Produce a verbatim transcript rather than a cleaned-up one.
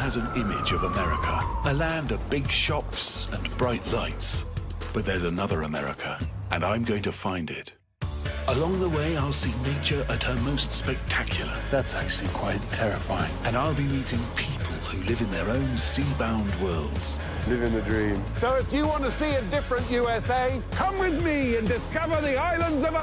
has an image of America, a land of big shops and bright lights. But there's another America, and I'm going to find it. Along the way, I'll see nature at her most spectacular. That's actually quite terrifying. And I'll be meeting people who live in their own sea-bound worlds. Living the dream. So if you want to see a different U S A, come with me and discover the islands of